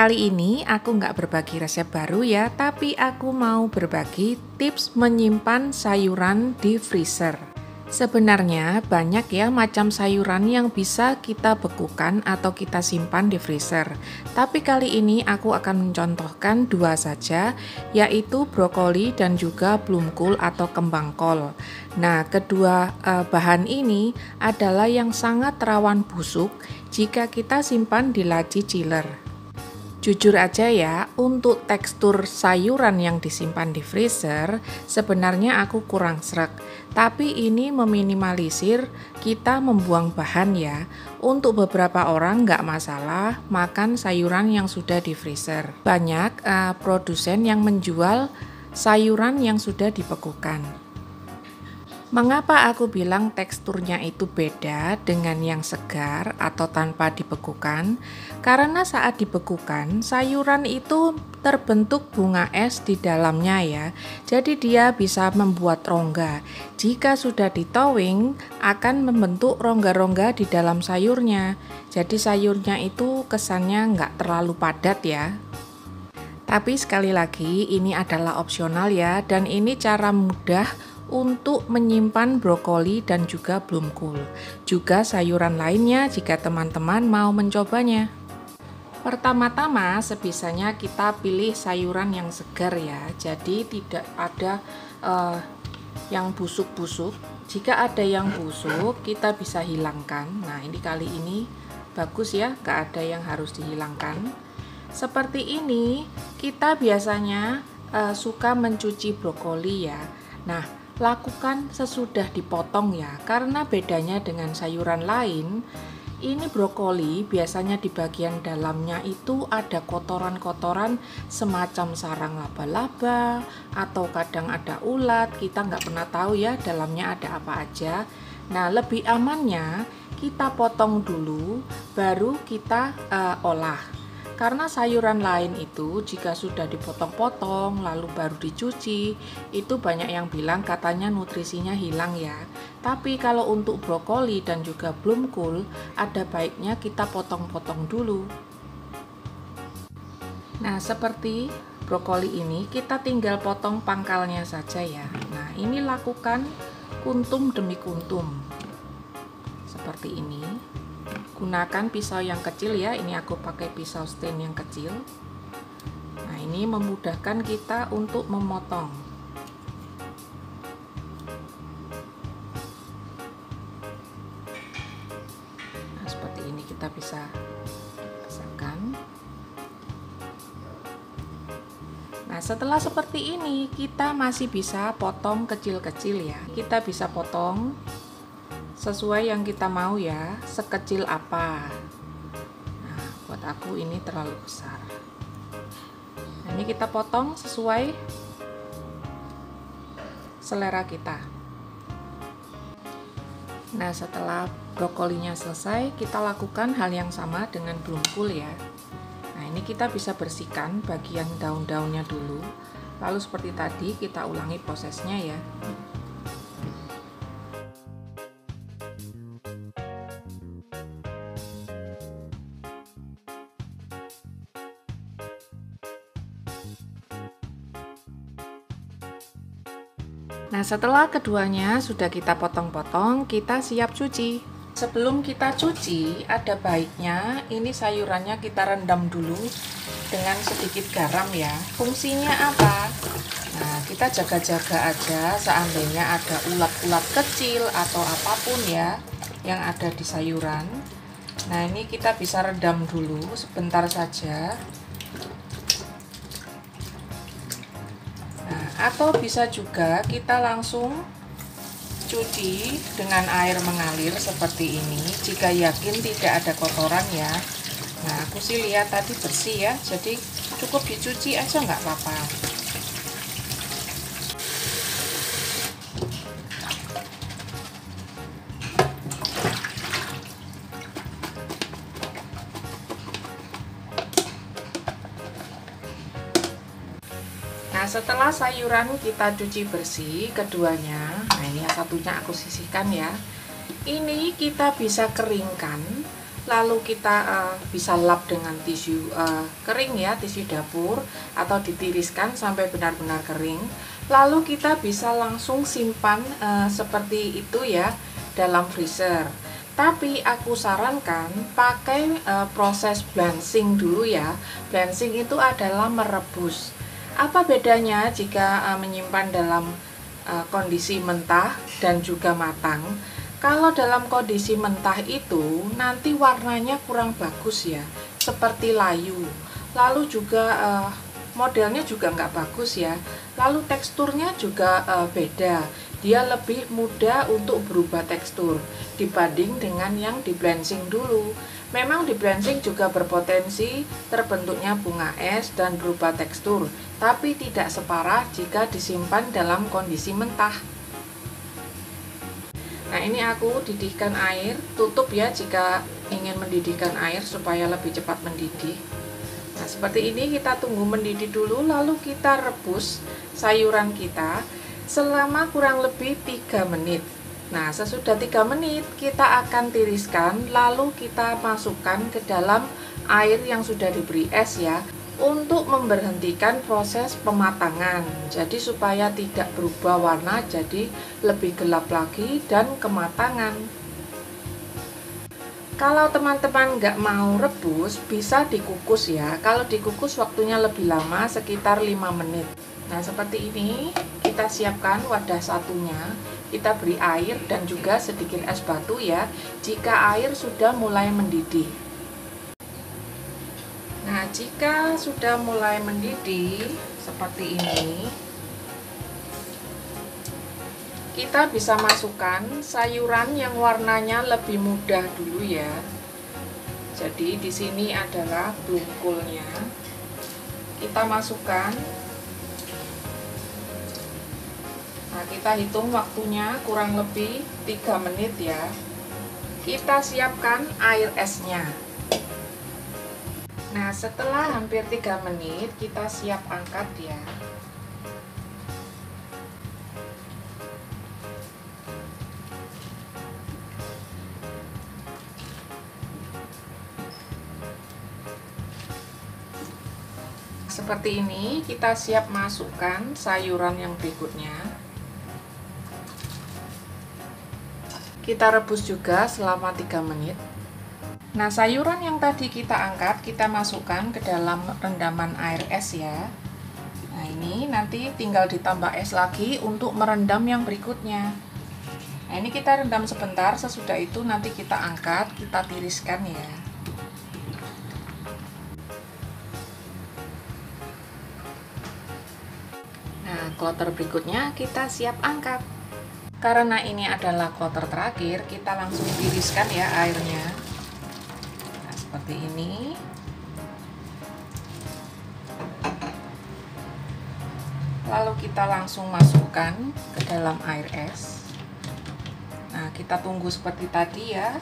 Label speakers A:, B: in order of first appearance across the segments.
A: Kali ini aku nggak berbagi resep baru ya, tapi aku mau berbagi tips menyimpan sayuran di freezer. Sebenarnya banyak ya macam sayuran yang bisa kita bekukan atau kita simpan di freezer. Tapi kali ini aku akan mencontohkan dua saja, yaitu brokoli dan juga plumkul atau kembang kol. Nah, kedua bahan ini adalah yang sangat rawan busuk jika kita simpan di laci chiller. Jujur aja ya, untuk tekstur sayuran yang disimpan di freezer, sebenarnya aku kurang sreg. Tapi ini meminimalisir kita membuang bahan ya. Untuk beberapa orang nggak masalah makan sayuran yang sudah di freezer. Banyak produsen yang menjual sayuran yang sudah dibekukan. Mengapa aku bilang teksturnya itu beda dengan yang segar atau tanpa dibekukan? Karena saat dibekukan, sayuran itu terbentuk bunga es di dalamnya ya. Jadi dia bisa membuat rongga. Jika sudah ditowing, akan membentuk rongga-rongga di dalam sayurnya. Jadi sayurnya itu kesannya nggak terlalu padat ya. Tapi sekali lagi, ini adalah opsional ya, dan ini cara mudah untuk menyimpan brokoli dan juga plumkul. Juga sayuran lainnya jika teman-teman mau mencobanya. Pertama-tama sebisanya kita pilih sayuran yang segar ya. Jadi tidak ada yang busuk-busuk. Jika ada yang busuk, kita bisa hilangkan. Nah, ini kali ini bagus ya, gak ada yang harus dihilangkan. Seperti ini, kita biasanya suka mencuci brokoli ya. Nah, lakukan sesudah dipotong ya, karena bedanya dengan sayuran lain, ini brokoli biasanya di bagian dalamnya itu ada kotoran-kotoran semacam sarang laba-laba atau kadang ada ulat, kita nggak pernah tahu ya dalamnya ada apa aja. Nah, lebih amannya kita potong dulu, baru kita olah. Karena sayuran lain itu jika sudah dipotong-potong lalu baru dicuci, itu banyak yang bilang katanya nutrisinya hilang ya. Tapi kalau untuk brokoli dan juga plumkul, ada baiknya kita potong-potong dulu. Nah, seperti brokoli ini kita tinggal potong pangkalnya saja ya. Nah, ini lakukan kuntum demi kuntum. Seperti ini. Gunakan pisau yang kecil ya, ini aku pakai pisau stain yang kecil. Nah, ini memudahkan kita untuk memotong. Nah, seperti ini kita bisa pisahkan. Nah, setelah seperti ini kita masih bisa potong kecil-kecil ya. Kita bisa potong sesuai yang kita mau ya, sekecil apa. Nah, buat aku ini terlalu besar. Nah, ini kita potong sesuai selera kita. Nah, setelah brokolinya selesai, kita lakukan hal yang sama dengan plumkul ya. Nah, ini kita bisa bersihkan bagian daun-daunnya dulu. Lalu seperti tadi kita ulangi prosesnya ya. Nah, setelah keduanya sudah kita potong-potong, kita siap cuci. Sebelum kita cuci, ada baiknya ini sayurannya kita rendam dulu dengan sedikit garam ya. Fungsinya apa? Nah, kita jaga-jaga aja seandainya ada ulat-ulat kecil atau apapun ya yang ada di sayuran. Nah, ini kita bisa rendam dulu sebentar saja. Atau bisa juga kita langsung cuci dengan air mengalir seperti ini jika yakin tidak ada kotoran ya. Nah, aku sih lihat tadi bersih ya, jadi cukup dicuci aja nggak apa-apa. Nah, setelah sayuran kita cuci bersih keduanya, nah ini yang satunya aku sisihkan ya. Ini kita bisa keringkan lalu kita bisa lap dengan tisu kering ya, tisu dapur, atau ditiriskan sampai benar-benar kering. Lalu kita bisa langsung simpan seperti itu ya dalam freezer. Tapi aku sarankan pakai proses blanching dulu ya. Blanching itu adalah merebus. Apa bedanya jika menyimpan dalam kondisi mentah dan juga matang? Kalau dalam kondisi mentah itu nanti warnanya kurang bagus ya, seperti layu. Lalu juga modelnya juga nggak bagus ya. Lalu teksturnya juga beda. Dia lebih mudah untuk berubah tekstur dibanding dengan yang di blanching dulu. Memang di blanching juga berpotensi terbentuknya bunga es dan berubah tekstur, tapi tidak separah jika disimpan dalam kondisi mentah. Nah, ini aku didihkan air, tutup ya jika ingin mendidihkan air supaya lebih cepat mendidih. Nah, seperti ini kita tunggu mendidih dulu, lalu kita rebus sayuran kita selama kurang lebih 3 menit. Nah, sesudah 3 menit kita akan tiriskan, lalu kita masukkan ke dalam air yang sudah diberi es ya, untuk memberhentikan proses pematangan. Jadi supaya tidak berubah warna jadi lebih gelap lagi dan kematangan. Kalau teman-teman nggak mau rebus, bisa dikukus ya. Kalau dikukus waktunya lebih lama, sekitar 5 menit. Nah, seperti ini kita siapkan wadah satunya. Kita beri air dan juga sedikit es batu ya, jika air sudah mulai mendidih. Nah, jika sudah mulai mendidih seperti ini, kita bisa masukkan sayuran yang warnanya lebih muda dulu ya. Jadi di sini adalah blungkulnya. Kita masukkan. Nah, kita hitung waktunya kurang lebih 3 menit ya. Kita siapkan air esnya. Nah, setelah hampir 3 menit kita siap angkat ya. Seperti ini, kita siap masukkan sayuran yang berikutnya. Kita rebus juga selama 3 menit. Nah, sayuran yang tadi kita angkat, kita masukkan ke dalam rendaman air es ya. Nah, ini nanti tinggal ditambah es lagi untuk merendam yang berikutnya. Nah, ini kita rendam sebentar, sesudah itu nanti kita angkat, kita tiriskan ya. Nah, kloter berikutnya kita siap angkat. Karena ini adalah kloter terakhir, kita langsung tiriskan ya airnya. Nah, seperti ini. Lalu kita langsung masukkan ke dalam air es. Nah, kita tunggu seperti tadi ya.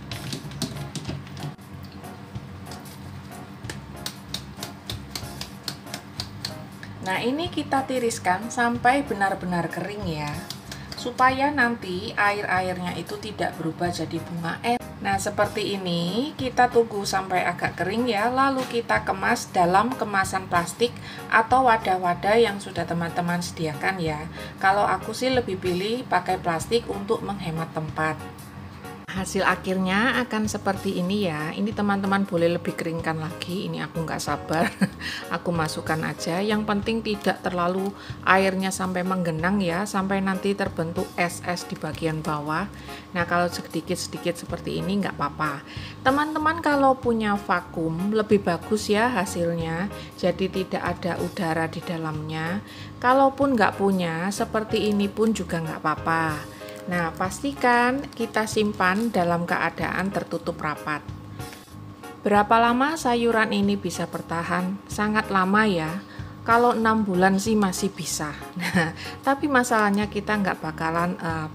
A: Nah, ini kita tiriskan sampai benar-benar kering ya, supaya nanti air-airnya itu tidak berubah jadi bunga es. Nah, seperti ini kita tunggu sampai agak kering ya, lalu kita kemas dalam kemasan plastik atau wadah-wadah yang sudah teman-teman sediakan ya. Kalau aku sih lebih pilih pakai plastik untuk menghemat tempat. Hasil akhirnya akan seperti ini ya. Ini teman-teman boleh lebih keringkan lagi. Ini aku nggak sabar. Aku masukkan aja. Yang penting tidak terlalu airnya sampai menggenang ya, sampai nanti terbentuk es-es di bagian bawah. Nah, kalau sedikit-sedikit seperti ini nggak apa-apa. Teman-teman kalau punya vakum lebih bagus ya hasilnya. Jadi tidak ada udara di dalamnya. Kalaupun nggak punya, seperti ini pun juga nggak apa-apa. Nah, pastikan kita simpan dalam keadaan tertutup rapat. Berapa lama sayuran ini bisa bertahan? Sangat lama ya. Kalau 6 bulan sih masih bisa. Nah, tapi masalahnya kita nggak bakalan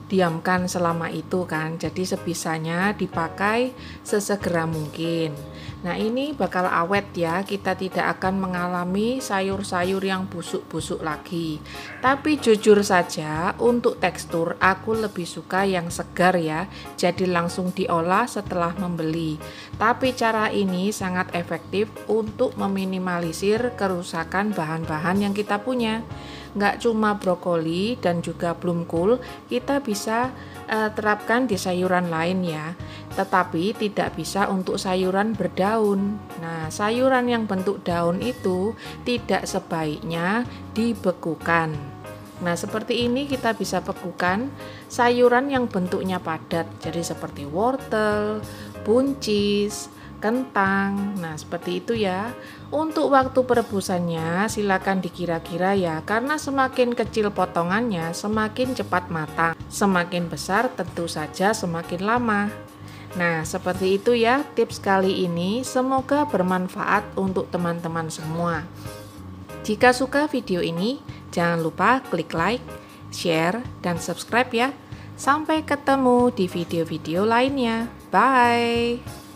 A: diamkan selama itu kan. Jadi sebisanya dipakai sesegera mungkin. Nah, ini bakal awet ya. Kita tidak akan mengalami sayur-sayur yang busuk-busuk lagi. Tapi jujur saja, untuk tekstur aku lebih suka yang segar ya. Jadi langsung diolah setelah membeli. Tapi cara ini sangat efektif untuk meminimalisir kerusakan bahan-bahan yang kita punya. Nggak cuma brokoli dan juga plumkul, kita bisa terapkan di sayuran lain ya, tetapi tidak bisa untuk sayuran berdaun. Nah, sayuran yang bentuk daun itu tidak sebaiknya dibekukan. Nah, seperti ini kita bisa bekukan sayuran yang bentuknya padat, jadi seperti wortel, buncis, kentang. Nah, seperti itu ya. Untuk waktu perebusannya silakan dikira-kira ya, karena semakin kecil potongannya semakin cepat matang. Semakin besar tentu saja semakin lama. Nah, seperti itu ya tips kali ini. Semoga bermanfaat untuk teman-teman semua. Jika suka video ini, jangan lupa klik like, share, dan subscribe ya. Sampai ketemu di video-video lainnya. Bye!